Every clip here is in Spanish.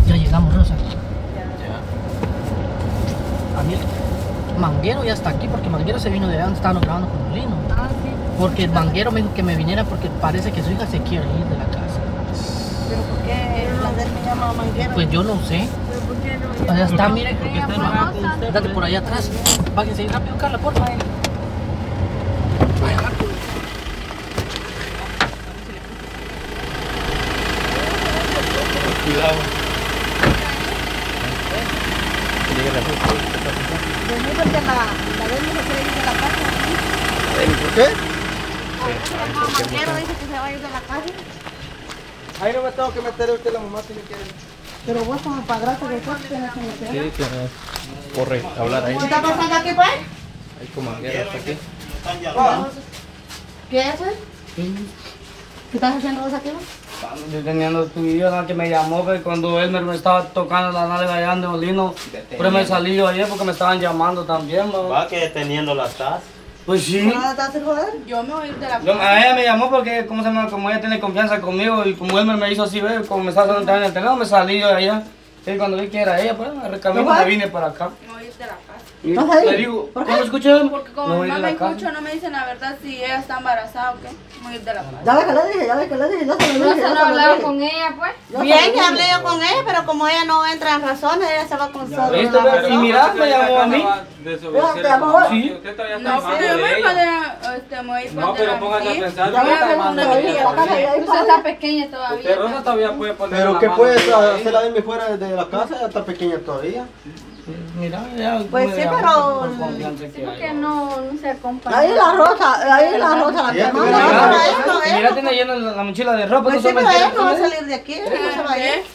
Ya llegamos, Rosa. Ya. A mí Manguero ya está aquí porque Manguero se vino de allá donde estábamos grabando con Lino. Ah, sí. Porque Manguero me dijo que me viniera porque parece que su hija se quiere ir de la casa. ¿Pero por qué Blander me llama Manguero? Pues yo no sé. ¿Pero por qué no? Allá está, mire. Porque está enojada con usted. Date por allá atrás. Váyanse ahí rápido, Carla, por favor. Vaya, rápido. Cuidado. Dígale a su esposo, ¿qué está pasando? Vení porque la de se quiere ir de la casa. ¿Por qué? Manguero dice que se va a ir de la casa. Ahí no me tengo que meter, usted la mamá tiene que ir. Pero vos como padrastro de todo tienes que meter. Sí, claro. Corre, hablar ahí. ¿Qué está pasando aquí, pues? Ahí con Manguera está aquí. ¿Qué es eso? ¿Qué estás haciendo vos aquí? Yo teniendo tu video que me llamó que cuando él me estaba tocando la nalga allá en Olino, pero me salí yo ayer porque me estaban llamando también, ¿no? Va que deteniendo las tasas. Pues sí. ¿No te haces joder? Yo me voy a ir de la A ella me llamó porque, ¿cómo se llama? Como ella tiene confianza conmigo y como él me hizo así, ¿ves? Como me estaba dando en el teléfono, me salí yo de allá. Y cuando vi que era ella, pues me recamino y me vine para acá. Me voy a ir de la casa. Y ¿Estás ahí? le digo, ¿Por qué? ¿cómo escuché? Porque como Me mi voy de mamá la me casa. escucha, no me dicen la verdad si ella está embarazada o qué. Me voy a ir de la casa. Ya ves que le dije, ya ves que le dije, yo se lo No dije. se yo lo se lo hablaba dije. con ella, pues. Yo se Bien, lo que dije. hablé yo con ella, pero como ella no entra en razones, ella se va con solo ¿Viste? una razón. Y mira, me llamó a mí. Te llamó. Sí. Usted todavía No, está pero yo amando me de voy ella. me voy a ir No, pero póngase a sí. pensar. Ya Voy ves a que ver no una te oí, amiga. la casa ya ahí Usted para está allá. pequeña todavía. Usted, Rosa, todavía puede poner Pero la ¿qué mano puedes de ella. hacer la de fuera de la casa? Ya está pequeña todavía. Mira, ya. Pues me sí, llamó pero- por confianza que Sí, hay. porque no se acompaña. Ahí la rosa, ahí la rosa, la Ya que te manda. veo. No, pero Mira, ella no, y mira, tiene llena la mochila de ropa. Pues no sí, son pero ella mentiras. no va a ¿no? salir de aquí, ella se va a ir.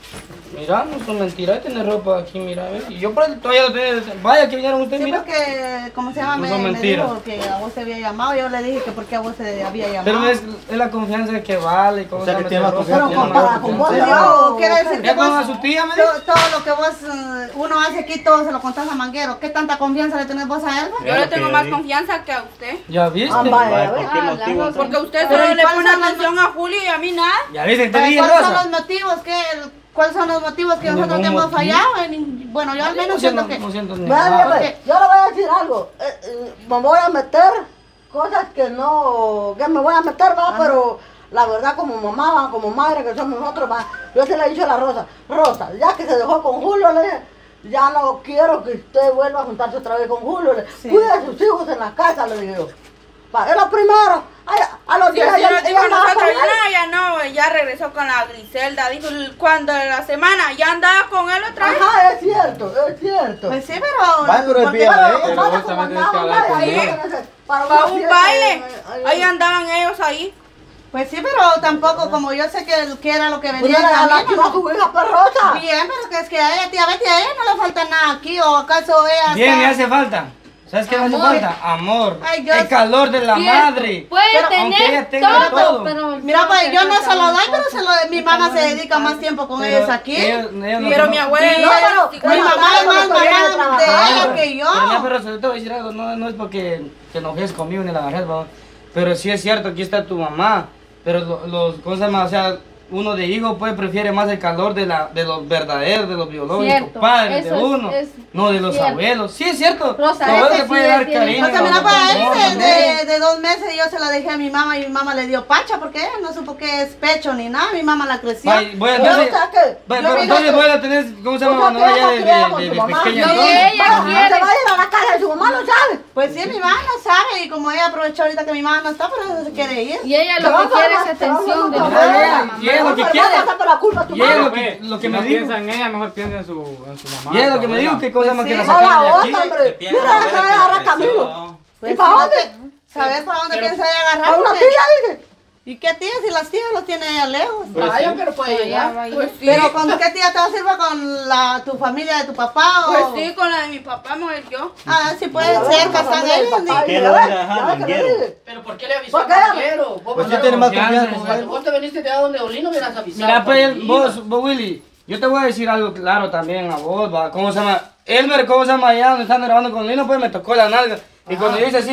Mira, no son mentiras, tiene ropa aquí, mira, ve. Y yo por eso todavía lo tengo. Vaya que vinieron ustedes, Sí, mira. porque, ¿cómo se llama? No son Me mentiras. dijo que a vos te había llamado. Yo le dije que por qué a vos te había llamado. Pero es la confianza que vale. ¿Cómo O sea, se que llama tiene esta más ropa? Pero confianza. comparada con vos, Pues ya yo quiero decir que Ya con a vos, su tía, me dijo. todo lo que vos, uno hace aquí, todo se lo contás a Manguero. ¿Qué tanta confianza le tenés vos a él? Yo le tengo más confianza que a usted. Ya viste. Ah, vaya, ¿Por qué Ah, motivo? la Porque usted Pero, solo ¿y le cuáles pone son las- atención a Julio y a mí nada. Ya viste, te Pero, dije, ¿cuáles son Rosa. los motivos ¿Cuáles son los motivos que nosotros Ningún hemos motivo. fallado? Bueno, yo al menos siento que... No siento ni Vaya, nada. ve, yo le voy a decir algo. Me voy a meter cosas que no, que me voy a meter, va, pero la verdad como mamá, va, como madre que somos nosotros, va, yo se le he dicho a la Rosa, Rosa, ya que se dejó con Julio, le dije, ya no quiero que usted vuelva a juntarse otra vez con Julio, Sí. cuide a sus hijos en la casa, le digo yo. Va, es lo primero. Ay, a los Sí, días así ella- nos ella dijo andaba con nosotros, él. ya no, ya regresó con la Griselda, dijo cuando en la semana, ya andaba con él otra vez. Ajá, es cierto, es cierto. Pues sí, pero... Vaya, pero es porque- bien, Pero, ¿eh? Pero pasa vos como también tenés que andaban, hablar con vaya, ella. para Para una un fiesta, baile, ahí- ahí andaban ellos ahí. Pues sí, pero tampoco, como yo sé que era lo que Pues venía no le en hablaste camino, a tu hija perrosa. bien, pero que es que a ella, tía Betty, a ella no le falta nada aquí, o acaso ella Bien, está- me hace falta. ¿Sabes qué me hace Amor. falta? Amor. Ay, Dios. El calor de la Cierto. madre. Puede Pero aunque ella tener tenga todo, todo. pero... Mira, pues yo no se lo doy, pero mi mamá se calor dedica más tiempo con Pero ellos aquí. ella no Pero se- mi abuela, No, pero- sí, Mi mamá es más mamá de ella que Pero ya, yo. pero te voy a decir algo, no es porque te enojes conmigo ni la agarres, ¿va? Pero sí es cierto, aquí está tu mamá. Pero los cosas más, o sea, uno de hijo pues prefiere más el calor de los verdaderos, de los biológicos Cierto, padres de eso es- uno, es no de los cierto. abuelos. Sí es cierto. Rosa, los abuelos ese te pueden sí dar es bien cariño. O sea, mira, amor, para él amor, de 2 meses yo se la dejé a mi mamá y mi mamá le dio pacha porque ella no supo qué es pecho ni nada. Mi mamá la creció. Voy a Yo entonces, no sé qué. pero Yo entonces digo voy que- a tener, ¿cómo se Yo llama? sé Cuando que ella ella criaba con su de mamá. pequeña. Lo entonces, que ella Vaya, quiere. se va a ir a la casa de su mamá, ¿no sabe? Pues sí, mi mamá no sabe y como ella aprovechó ahorita que mi mamá no está, pero se quiere ir. Y ella lo que quiere es atención de no, la no, y ella lo que no, quiere. no, no, la culpa a tu Y ella mamá. lo que Si me no dijo. piensa en ella, mejor piensa en su mamá. Y es lo que me dijo, que cosa más que la No la sacaron de aquí. otra, hombre. Mira, la que va a agarrar camino. Pues ¿Y para sí, dónde? ¿Sabes para dónde piensa ella ¿A agarrar? una Porque- tía, dice? ¿Y qué tía? Si las tías los tiene ella lejos. Vaya, pero puede llegar. Pues sí, Pero ¿con qué tía te va a servir? ¿Con tu familia de tu papá? pues O... sí, con la de mi papá, mujer, yo. Ah, sí pueden ser, casan ellos. Ay, ¿Qué ya le voy a ves, dejar, ya ves que Manguero? le dije. Pero ¿por qué le avisó ¿Por a qué? Manguero? Vos, Pues sí cuando- tiene más confianza, confianza con Cuando él. vos te viniste de allá donde Olino hubieras avisado. Mira, pues, conmigo. vos, Willy, yo te voy a decir algo claro también a vos, ¿cómo se llama? Elmer, ¿cómo se llama allá donde están grabando con Lino? Pues me tocó la nalga. Y cuando yo hice así, ¿ves?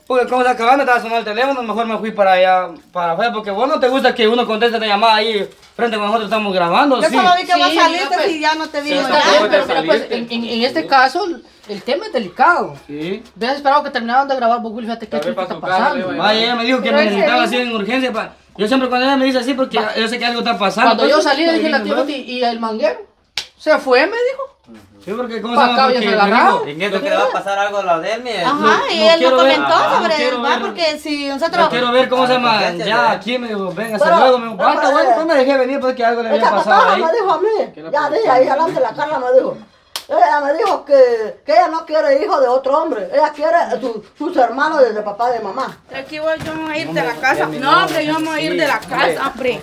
Porque como se acababa me estaba sonando el teléfono, mejor me fui para allá, para afuera, porque vos no te gusta que uno conteste la llamada ahí frente a nosotros estamos grabando, Yo sí. solo vi que vos Sí, saliste mira, pues, y ya no te vi. Está bien, pero mira, pues, en este caso, el tema es delicado. Sí. Hubieras esperado que terminaran de grabar, vos, Willy, fíjate qué Tal vez está para su casa, pasando. Leo, Vaya, ella me dijo que Pero me ese necesitaba día- así en urgencia. Yo siempre cuando ella me dice así, porque yo sé que algo está pasando. Cuando yo pues, salí, le dije a la ¿no? tía, y el manguero se fue, me dijo. Sí, porque ¿cómo Pa' se llama? acá, Porque ya se me agarraba. dijo, En esto que le va a pasar algo a la Delmi. Ajá, No, y no él quiero lo ver, comentó ajá, no sobre quiero él, va, ver. porque si no nosotros... quiero ver cómo se llama, conciencia ya de- aquí me dijo, venga, hasta Pero- luego, me dijo, basta, pero- bueno, pues me dejé venir porque algo le había Esa pasado patada ahí. me dijo a mí, ya dije ahí delante de la Carla me dijo. Ella me dijo que ella no quiere hijo de otro hombre, ella quiere sus hermanos desde papá de mamá. Aquí voy yo a ir de la casa. No, hombre, yo me voy a ir de la casa, hombre.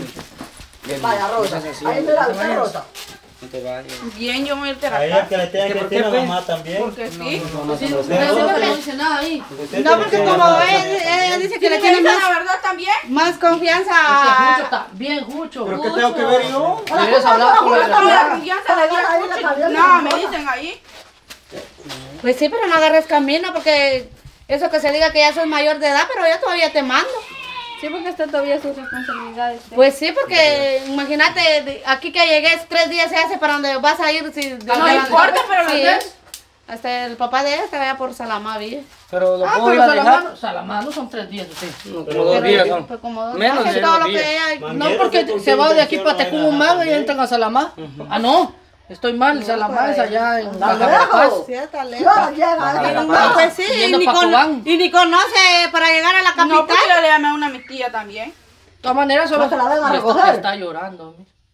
Vaya Rosa, ahí mira usted Rosa. No te vayas. Bien, yo me voy a ir de la A ella casa. que le tenga que ¿Por decir qué, a pues? mamá también. Porque sí. Pero no dice nada ahí. No, porque como ella dice que le tiene ¿Quiere más, la verdad también? más Es que confianza Jucho está bien, Jucho. ¿Pero qué tengo que ver yo? Debes hablar con la No, la verdad. confianza de Dios. No, me dicen ahí. Pues sí, pero no agarres camino porque eso que se diga que ya soy mayor de edad, pero yo todavía te mando. Sí, porque está todavía sus responsabilidades. Pues sí, porque imagínate, aquí que llegues 3 días se hace para donde vas a ir. Si, No importa, pero lo sí, ves. hasta el papá de ella estaba allá por Salamá, ¿vi? Pero lo Ah, puedo ir pero a dejar. Salamano son 3 días, sí. No, como 2 días son. Pues como dos Menos meses, de todo 2 lo que días. ella... No, porque se va de aquí para Tecumumán y entran a Salamá. Ah, no, estoy mal, Salamá es allá en Está Baja lejos. Sí, está Yo lejos. llega No, pues sí, Yendo y ni, pa' Cobán. y ni conoce para llegar a la No, capital. porque yo le llamé a una a mi tía también. De todas maneras, solo No te la vengan a me recoger. está llorando.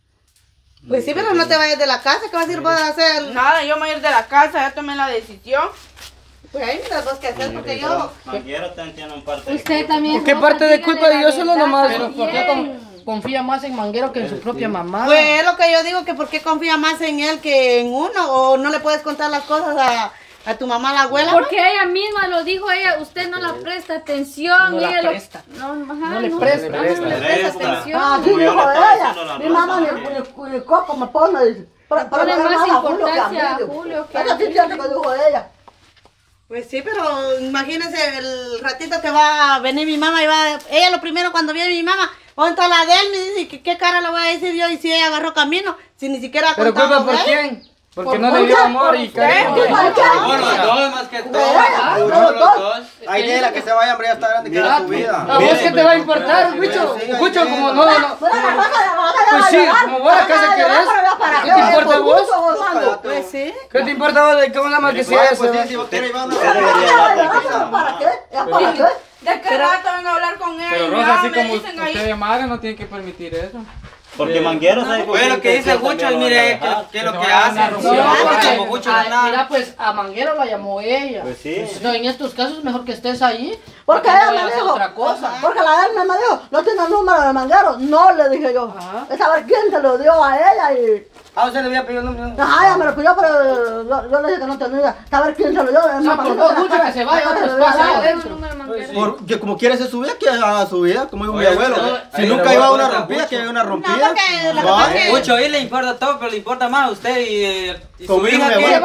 Pues sí, pero no te vayas de la casa, ¿qué vas a ir vos a hacer? Nada, yo me voy a ir de la casa, ya tomé la decisión. Pues ahí miras vos qué hacer, porque yo... Manguero también tiene un parte de Usted también. ¿Por qué Rosa, parte de dígale culpa de la yo solo verdad nomás? Pero ¿por qué también. confía más en Manguero que en su propia mamá? Pues es lo que yo digo, que por qué confía más en él que en uno, o no le puedes contar las cosas a tu mamá, la abuela. Porque ella misma lo dijo, ella, usted no la presta atención. No la ella presta. No, ajá, No le presta. No le presta Presta. atención. Así Como yo dijo le estaba ella. diciendo a la Mi Rosa mamá ni coco me pone. Dice. Pero Pone me más da a Julio que a importancia a mí, digo. Julio que a Eso sí mí. es cierto que dijo ella. Pues sí, pero imagínense el ratito que va a venir mi mamá y va, ella lo primero cuando viene mi mamá, va a entrar la de él, me dice, ¿qué cara le voy a decir yo? Y si ella agarró camino, si ni siquiera ha ¿Pero contado culpa por de él. quién? Porque no le dio amor y cariño. ¿Por qué? Por los dos, más que todo. Por Por los dos. Ahí déjela que se vaya, hombre, ya está grande, que era su vida. ¿A vos qué te va a importar, Gucho? Gucho, como no, no. Pues Pues sí, como vos acá se querés. ¿Qué te importa a vos? Pues sí. ¿Qué te importa a vos de cómo la más que sea eso? Pues sí, si vos querés, Iván, ¿Para qué? ¿Para qué? ¿De qué rato vengo a hablar con él? Pero Mira, Rosa, así me como dicen ahí. usted de madre, no tiene que permitir eso. Porque Manguero sabe Pues lo que dice Gucho, mire, que es lo que hace. No, porque, Como Gucho mira, pues a Manguero la llamó ella. Pues sí. No, en estos casos es mejor que estés ahí. Porque para que ella no me vayas a hacer dijo, otra cosa. porque la él me dijo, no tiene el número de Manguero. No, le dije yo. Ajá. Es saber quién se lo dio a ella y... Ah, usted le había pedido el número. Ajá, ella me lo pidió, pero yo le dije que no tenía. Saber quién se lo dio. No, por vos, Gucho, que se vaya a otro espacio ahí adentro. Porque como quiere hacer su vida, que haga su vida, como dijo mi Oye, abuelo. pero Si ahí nunca le iba a voy a una contar rompida, mucho. que haya una No, rompida. porque lo que Va. pasa es que... Mucho, a él le importa todo, pero le importa más a usted y Como su dijo hija mi que... abuelo,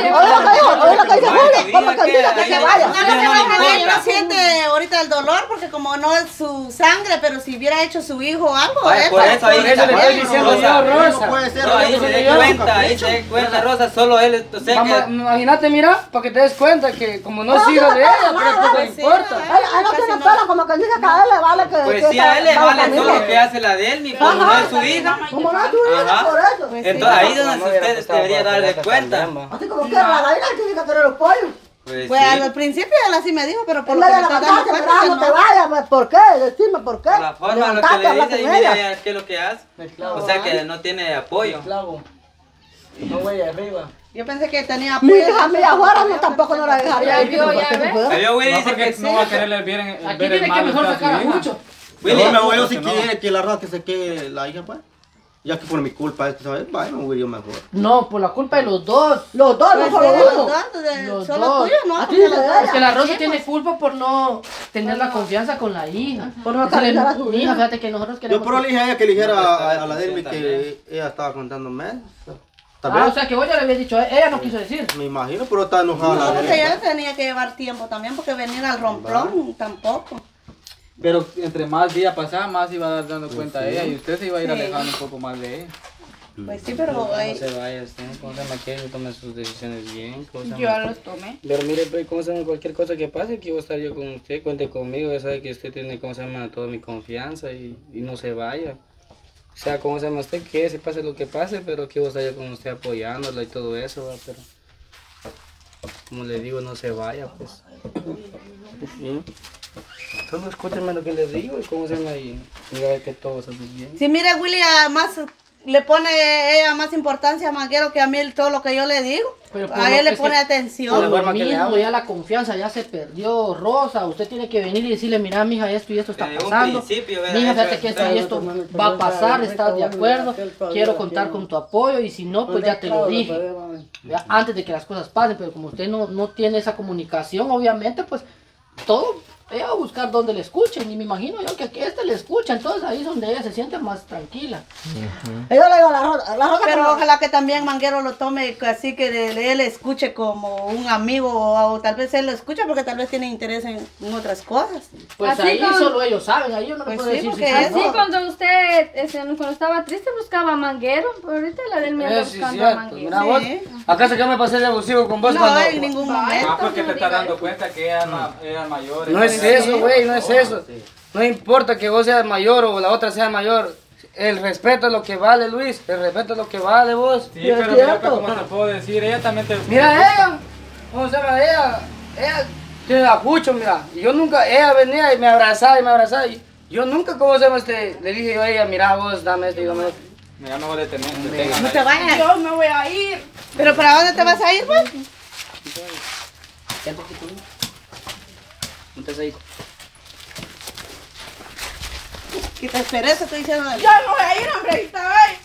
Oye, lo que dice Julio, ¿cómo que diga que se vaya? No, lo que pasa es que ella no siente ahorita el dolor porque como no es su sangre, pero si hubiera hecho su hijo o algo, Ay, por eso ahí Por eso le estoy diciendo yo, No Rosa. puede ser. No, ahí no se puede da ser. cuenta, ahí se da cuenta, Rosa, solo él, o sea Mamá, que... imagínate, mira, para que te des cuenta que como no es hijo de ella, pero poco le importa. Él no tiene pelo, como que dice que a él le vale que... Pues que sí, a él le esa- vale esa todo familia. lo que hace la de él, ni como no es su hija. Como no es tu hija, Ajá. por eso. Entonces ahí es donde ustedes deberían darle cuenta. Así como que la gallina tiene que querer los pollos. Pues Pues sí, al principio él así me dijo, pero por En lo vez que de me estoy dando levantarte, cuenta mira, no que te no. vayas, pues, ¿por qué? Decime por qué. por la forma, lo que Levantate, le habla dice y con ella. mira qué es lo que hace. O sea que no tiene apoyo. Clavo. No voy arriba. Yo pensé que tenía Mi apoyo. hija mía afuera no tampoco no la dejaría. Ya ir, vio, porque ya se ve. puede. Pero Willy No, dice porque que sí. no va a quererle ver Aquí ver el tiene que mal mejor usted sacar a su hija. Gucho. Willy, No, mi abuelo si No. quiere que la raza que se quede la hija, pues. Ya que por mi culpa esto, ¿sabes? Vaya, me voy yo mejor. No, por la culpa de los dos. Los dos, no Pues solo sí, uno. los dos, de- Los solo dos. tuyo, ¿no? Así Porque es los de dos- ella. Es que la Rosa Sí, tiene culpa por no tener la confianza con la hija. Por no Decirle, acariciar a su hija, hija. fíjate que nosotros Yo queremos... pero le dije a ella que le dijera No, pues, a la está Delmi bien que ella estaba contando mal. Tal vez. O sea que vos ya le habías dicho, ella no quiso decir. Me imagino, pero está enojada. No, porque ella tenía que llevar tiempo también, porque venir al romplón tampoco. Pero entre más días pasaba, más iba a dar dando cuenta a ella y usted se iba a ir alejando un poco más de ella. Pues sí, pero No se vaya, ¿cómo se llama? Que tome sus decisiones bien. Yo ya los tomé. Pero mire, pues, ¿cómo se llama? Cualquier cosa que pase, aquí voy a estar yo con usted, cuente conmigo, ya sabe que usted tiene, ¿cómo se llama? Toda mi confianza y no se vaya. O sea, ¿cómo se llama usted? Que se pase lo que pase, pero aquí voy a estar yo con usted apoyándola y todo eso, ¿va? Pero, como le digo, no se vaya, pues. ¿Sí? Solo escúcheme lo que les digo y cómo se llama y mira que todo va a salir bien. Sí, mire, Willy, además le pone ella más importancia a Manguero que a mí todo lo que yo le digo. Pero por A lo él le que- pone Por atención. La lo forma que le mismo, habla. ya la confianza ya se perdió, Rosa. Usted tiene que venir y decirle, mira, mija, esto y esto está Desde un pasando. principio, ¿verdad? Mija, Eso fíjate que esto y esto va a pasar, ¿estás de acuerdo? Quiero contar con tu apoyo y si no, pues ya te lo dije. Ya, antes de que las cosas pasen, pero como usted no tiene esa comunicación, obviamente, pues todo, ella va a buscar donde le escuchen. Y me imagino yo que aquí le escucha, entonces ahí es donde ella se siente más tranquila. Yo le digo a la Rosa Pero que no- ojalá que también Manguero lo tome así que él escuche como un amigo o tal vez él lo escucha porque tal vez tiene interés en otras cosas. Pues Así ahí con- solo ellos saben, ahí yo no le Pues puedo sí, decir si porque sí o Así no. cuando usted, cuando estaba triste buscaba manguero, pero ahorita la del me anda Sí, buscando a cierto. manguero. Mira vos, ¿acaso que me pasé de abusivo con vos No, cuando... en ningún momento. Ah, porque no te estás diga dando eso. cuenta que ella era mayor. No es eso, güey, no es eso. No importa que vos seas mayor o la otra sea mayor. El respeto es lo que vale, Luis. El respeto es lo que vale, vos. Sí, pero mira, pues, ¿cómo te puedo decir? Ella también te... Mira ella, ¿cómo se llama ella? Ella tiene acucho, mira. Y yo nunca, ella venía y me abrazaba y me abrazaba. Y yo nunca, ¿cómo se llama le dije yo a ella, mira vos, dame esto y dame esto. Mira, mejor detengan. No te vayas. Yo me voy a ir. ¿Pero para dónde te vas a ir, pues? Entonces ahí. Que te esperes, estoy diciendo. Yo me voy a ir, hombre. Ahí está, ay.